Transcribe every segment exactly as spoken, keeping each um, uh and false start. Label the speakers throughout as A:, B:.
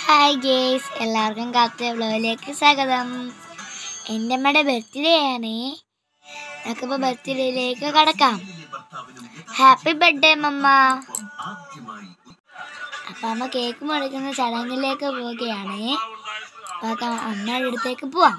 A: Hi guys, എല്ലാവർക്കും കാത്തു വ്ലോഗിലേക്ക് സ്വാഗതം. എൻ്റെ അമ്മയുടെ ബർത്ത്ഡേ ആണ്. നമുക്കിപ്പോൾ ബർത്ത്ഡേയിലേക്ക് കടക്കാം. Happy birthday mamma. അപ്പം അമ്മ കേക്ക് മുറിക്കുന്ന ചടങ്ങിലേക്ക് പോവുകയാണ്. അപ്പം അമ്മയുടെ അടുത്തേക്ക് പോവാം.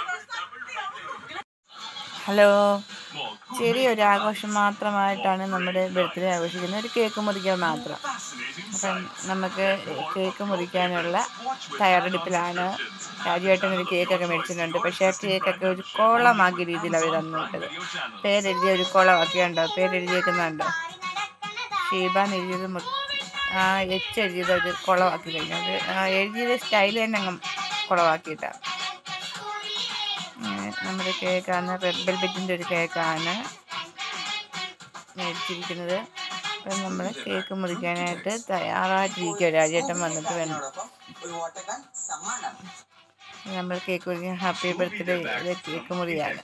B: ഹലോ, ചെറിയൊരു ആഘോഷം മാത്രമായിട്ടാണ് നമ്മുടെ ബർത്ത്ഡേ ആഘോഷിക്കുന്നത്. ഒരു കേക്ക് മുറിക്കാൻ മാത്രം. അപ്പം നമുക്ക് കേക്ക് മുറിക്കാനുള്ള തയ്യാറെടുപ്പിലാണ്. രാജുവേട്ടൻ ഒരു കേക്കൊക്കെ മേടിച്ചിട്ടുണ്ട്. പക്ഷേ ആ കേക്കൊക്കെ ഒരു കോളമാക്കിയ രീതിയിൽ അവർ തന്നിട്ടത്. പേരെഴുതിയ ഒരു കോളമാക്കിയുണ്ടോ? പേരെഴുതിയേക്കുന്നുണ്ടോ? ഷീബാൻ എഴുതിയത് ആ എച്ച് എഴുതിയത് ഒരു കുളമാക്കി കഴിഞ്ഞത്. ആ എഴുതിയത് സ്റ്റൈൽ തന്നെ അങ്ങ് കുളമാക്കിയിട്ടാണ്. നമ്മുടെ കേക്കാണ്, റെഡ് വെൽവെറ്റിൻ്റെ ഒരു കേക്കാണ് മേടിച്ചിരിക്കുന്നത്. അപ്പം നമ്മൾ കേക്ക് മുറിക്കാനായിട്ട് തയ്യാറായിട്ടിരിക്കുക. രാജേട്ടൻ വന്നിട്ട് വേണം നമ്മൾ കേക്ക് മുറിക്കാൻ. ഹാപ്പി ബർത്ത്ഡേ കേക്ക് മുറിയാണ്.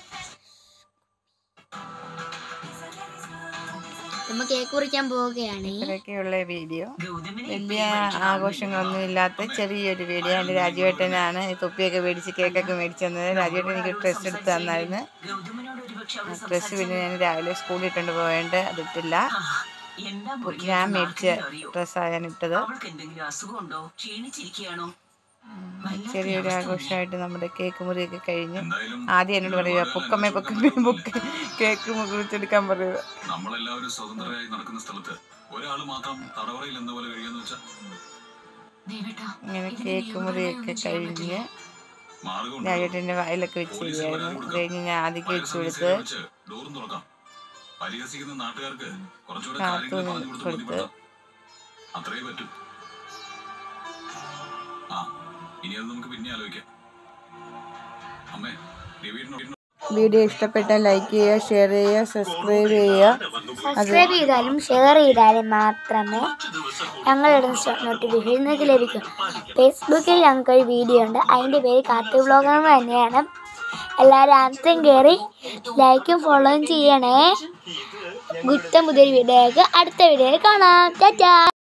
A: നമ്മൾ കേക്ക് മുറിക്കാൻ പോവുകയാണ്.
B: ഇത്രയൊക്കെയുള്ള വീഡിയോ. വലിയ ആഘോഷങ്ങളൊന്നും ഇല്ലാത്ത ചെറിയൊരു വീഡിയോ. എൻ്റെ രാജുവേട്ടനാണ് ഈ തൊപ്പിയൊക്കെ മേടിച്ച് കേക്കൊക്കെ മേടിച്ച് തന്നത്. രാജുവേട്ടൻ എനിക്ക് ഡ്രസ്സ് എടുത്ത് തന്നായിരുന്നു. ഡ്രസ്സ് പിന്നെ ഞാൻ രാവിലെ സ്കൂളിൽ ഇട്ടുകൊണ്ട് പോയത്, അതിട്ടില്ല. ഞാൻ മേടിച്ച ഡ്രസ്സാണ് ഞാൻ ഇട്ടത്. ചെറിയൊരു ആഘോഷമായിട്ട് നമ്മുടെ കേക്ക് മുറിയൊക്കെ കഴിഞ്ഞു. ആദ്യം എന്നോട് പറയുക, പൊക്കമ്മേ പൊക്കമ്മേ പൊക്ക കേക്ക് മുറിച്ചെടുക്കാൻ പറയുക.
C: നമ്മളെല്ലാവരും സ്വതന്ത്രരായി നടക്കുന്ന സ്ഥലത്ത് ഒരാൾ മാത്രം തടവറയിൽ എന്ന പോലെ കഴിയുമെന്ന് വെച്ചാൽ
B: ഇങ്ങനെ കേക്ക് മുറിയൊക്കെ കഴിഞ്ഞ് രാജേട്ടൻ്റെ വായിലൊക്കെ വെച്ച് തരികയായിരുന്നു. അത് കഴിഞ്ഞ് ഞാൻ ആദ്യമൊക്കെ വെച്ച് കൊടുത്ത് കാത്തു കൊടുത്ത്
C: അത്രേ പറ്റൂ. ആ ഇനി അത് നമുക്ക് പിന്നെ ആലോചിക്കാം. അമ്മേ,
B: വീഡിയോ ഇഷ്ടപ്പെട്ടാൽ ലൈക്ക് ചെയ്യുക, ഷെയർ ചെയ്യുക, സബ്സ്ക്രൈബ് ചെയ്യുക.
A: സബ്സ്ക്രൈബ് ചെയ്താലും ഷെയർ ചെയ്താലും മാത്രമേ ഞങ്ങളുടെ നോട്ടിഫിക്കേഷൻ നിങ്ങൾക്ക് ലഭിക്കൂ. ഫേസ്ബുക്കിൽ ഞങ്ങൾക്കൊരു വീഡിയോ ഉണ്ട്, അതിൻ്റെ പേര് കാത്തു വ്ലോഗ് എന്ന് തന്നെയാണ്. എല്ലാവരും ആദ്യം കയറി ലൈക്കും ഫോളോയും ചെയ്യണേ. ഗുറ്റ മുതൽ വീഡിയോക്ക് അടുത്ത വീഡിയോയിൽ കാണാം. ടാറ്റാ.